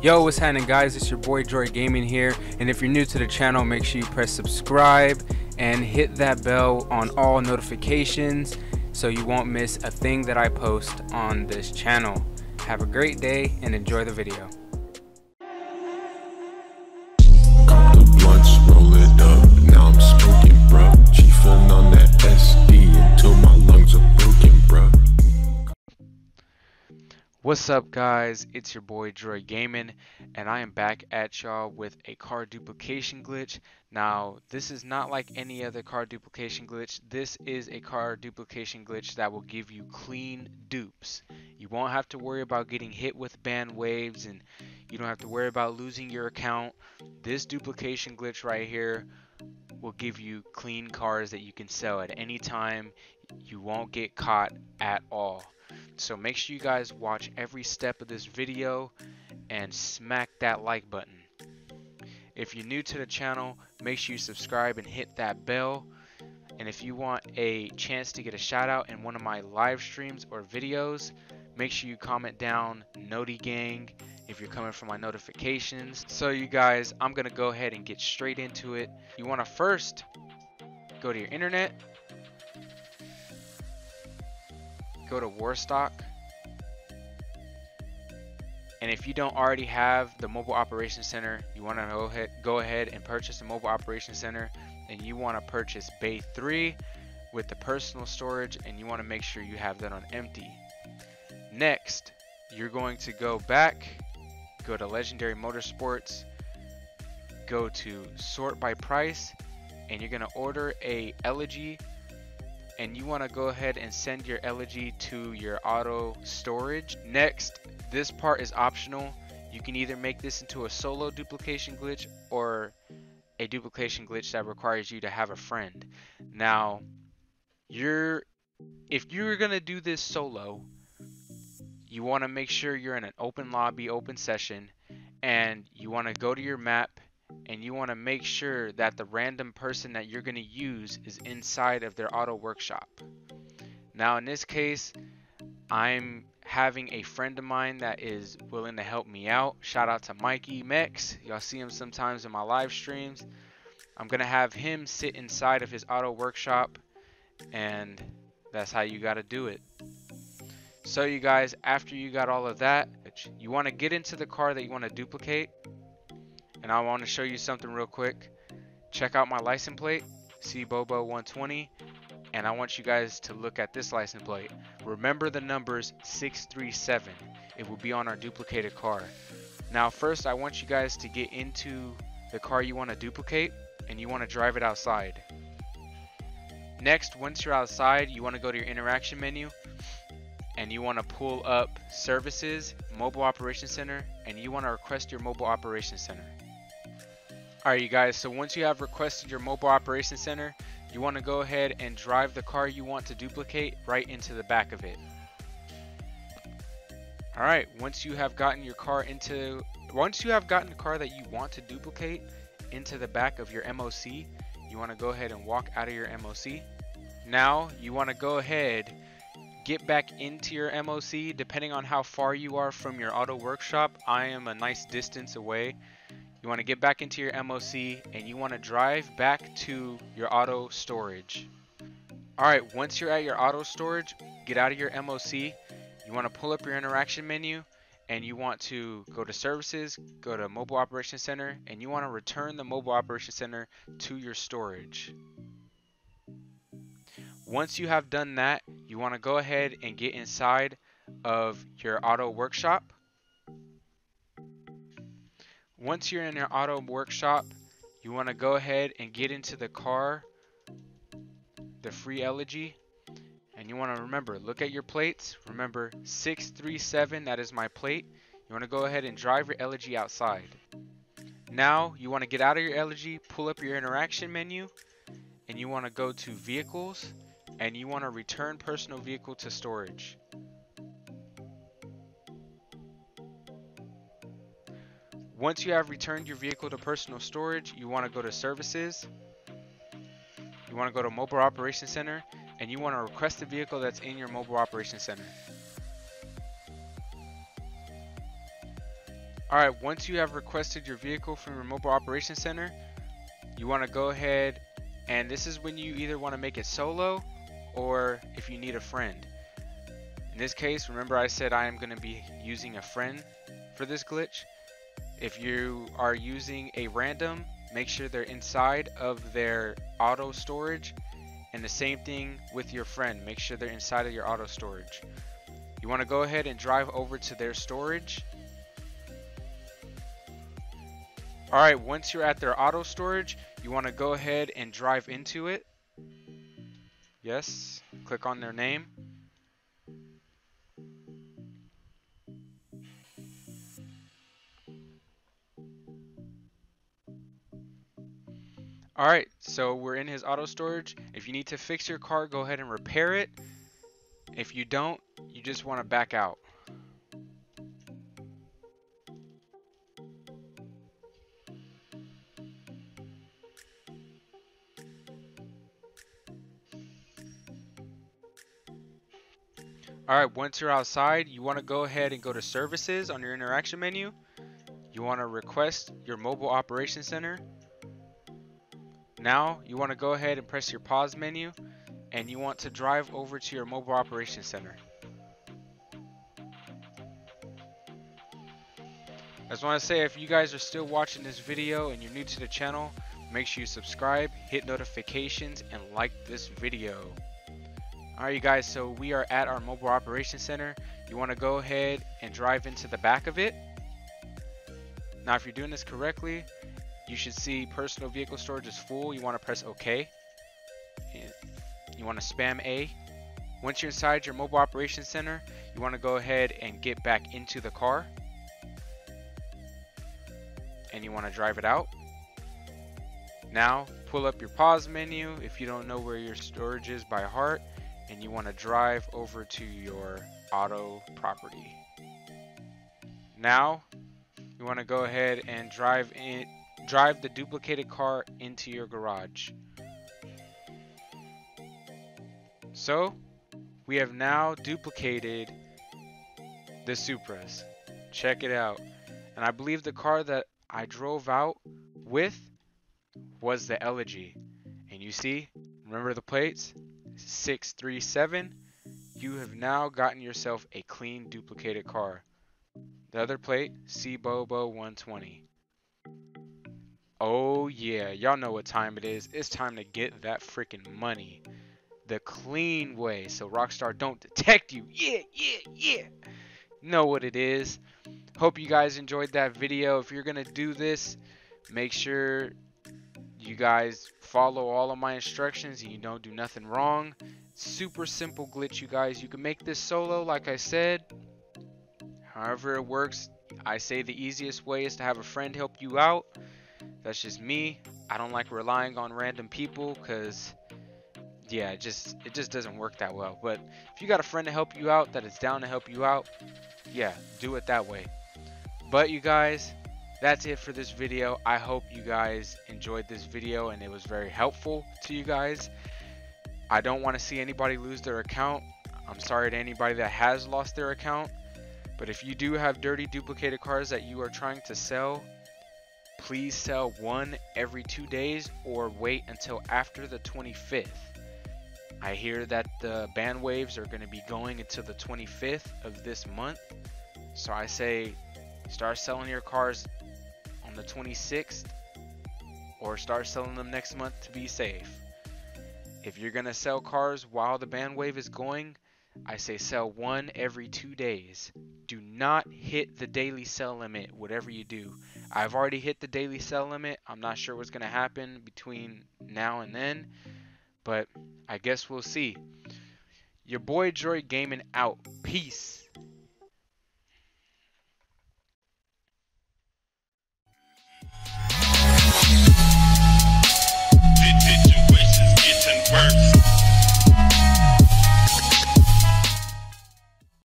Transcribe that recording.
Yo, what's happening, guys? It's your boy Droid Gaming here, and if you're new to the channel, make sure you press subscribe and hit that bell on all notifications so you won't miss a thing that I post on this channel. Have a great day and enjoy the video. Cop the blunts, roll it up, now I'm smoking, bruh. Chiefin' on that SD until my lungs are broken, bruh. What's up, guys? It's your boy Droid Gaming, and I am back at y'all with a card duplication glitch. Now, this is not like any other card duplication glitch. This is a card duplication glitch that will give you clean dupes. You won't have to worry about getting hit with ban waves, and you don't have to worry about losing your account. This duplication glitch right here will give you clean cards that you can sell at any time. You won't get caught at all. So make sure you guys watch every step of this video and smack that like button. If you're new to the channel, make sure you subscribe and hit that bell. And if you want a chance to get a shout out in one of my live streams or videos, make sure you comment down Noti Gang if you're coming from my notifications. So you guys, I'm gonna go ahead and get straight into it. You want to first go to your internet, go to Warstock, and if you don't already have the Mobile Operations Center, you want to go ahead and purchase the Mobile Operations Center, and you want to purchase Bay 3 with the personal storage, and you want to make sure you have that on empty. Next, you're going to go back, go to Legendary Motorsports, go to sort by price, and you're going to order a Elegy, and you want to go ahead and send your Elegy to your auto storage. Next, this part is optional. You can either make this into a solo duplication glitch or a duplication glitch that requires you to have a friend. Now, if you're gonna do this solo, you want to make sure you're in an open lobby, open session, and you want to go to your map, and you want to make sure that the random person that you're going to use is inside of their auto workshop. Now in this case, I'm having a friend of mine that is willing to help me out. Shout out to Mikey Mex. Y'all see him sometimes in my live streams. I'm going to have him sit inside of his auto workshop, and that's how you got to do it. So you guys, after you got all of that, you want to get into the car that you want to duplicate. And I want to show you something real quick. Check out my license plate, CBobo120, and I want you guys to look at this license plate. Remember the numbers 637. It will be on our duplicated car. Now first, I want you guys to get into the car you want to duplicate, and you want to drive it outside. Next, once you're outside, you want to go to your interaction menu, and you want to pull up Services, Mobile Operations Center, and you want to request your Mobile Operations Center. Alright you guys, so once you have requested your Mobile Operations Center, you want to go ahead and drive the car you want to duplicate right into the back of it. Alright, once you have gotten the car that you want to duplicate into the back of your MOC, you want to go ahead and walk out of your MOC. Now you want to go ahead, get back into your MOC. Depending on how far you are from your auto workshop, I am a nice distance away. You want to get back into your MOC, and you want to drive back to your auto storage. Alright, once you're at your auto storage, get out of your MOC. You want to pull up your interaction menu, and you want to go to Services, go to Mobile Operations Center, and you want to return the Mobile Operations Center to your storage. Once you have done that, you want to go ahead and get inside of your auto workshop. Once you're in your auto workshop, you want to go ahead and get into the car, the free Elegy, and you want to remember, look at your plates. Remember 637, that is my plate. You want to go ahead and drive your Elegy outside. Now you want to get out of your Elegy, pull up your interaction menu, and you want to go to Vehicles, and you want to return personal vehicle to storage. Once you have returned your vehicle to personal storage, you want to go to Services, you want to go to Mobile Operations Center, and you want to request the vehicle that's in your Mobile Operations Center. Alright, once you have requested your vehicle from your mobile operations center, you want to go ahead, and this is when you either want to make it solo or if you need a friend. In this case, remember I said I am going to be using a friend for this glitch. If you are using a random, make sure they're inside of their auto storage, and the same thing with your friend, make sure they're inside of your auto storage. You want to go ahead and drive over to their storage. Alright, once you're at their auto storage, you want to go ahead and drive into it. Yes, click on their name. Alright, so we're in his auto storage. If you need to fix your car, go ahead and repair it. If you don't, you just want to back out. Alright, once you're outside, you want to go ahead and go to services on your interaction menu. You want to request your mobile operations center. Now you want to go ahead and press your pause menu, and you want to drive over to your mobile operations center. I just want to say, if you guys are still watching this video and you're new to the channel, make sure you subscribe, hit notifications, and like this video. Alright you guys, so we are at our mobile operations center. You want to go ahead and drive into the back of it. Now if you're doing this correctly, you should see personal vehicle storage is full. You want to press OK. You want to spam A. Once you're inside your mobile operations center, you want to go ahead and get back into the car. And you want to drive it out. Now pull up your pause menu if you don't know where your storage is by heart, and you want to drive over to your auto property. Now you want to go ahead and drive the duplicated car into your garage. So we have now duplicated the Supras. Check it out. And I believe the car that I drove out with was the Elegy. And you see, remember the plates? 637. You have now gotten yourself a clean duplicated car. The other plate, C-Bobo 120. Oh yeah, y'all know what time it is. It's time to get that freaking money the clean way, so Rockstar don't detect you. Yeah. Know what it is. Hope you guys enjoyed that video. If you're gonna do this, make sure you guys follow all of my instructions and you don't do nothing wrong. Super simple glitch, you guys. You can make this solo, like I said. However it works, I say the easiest way is to have a friend help you out. That's just me. I don't like relying on random people because, yeah, it just doesn't work that well. But if you got a friend to help you out that is down to help you out, yeah, do it that way. But you guys, that's it for this video. I hope you guys enjoyed this video and it was very helpful to you guys. I don't want to see anybody lose their account. I'm sorry to anybody that has lost their account. But if you do have dirty duplicated cars that you are trying to sell, please sell one every 2 days or wait until after the 25th. I hear that the ban waves are going to be going until the 25th of this month. So I say start selling your cars on the 26th or start selling them next month to be safe. If you're going to sell cars while the ban wave is going, I say sell one every 2 days. Do not hit the daily sell limit, whatever you do. I've already hit the daily sell limit. I'm not sure what's going to happen between now and then, but I guess we'll see. Your boy Droid Gaming out. Peace.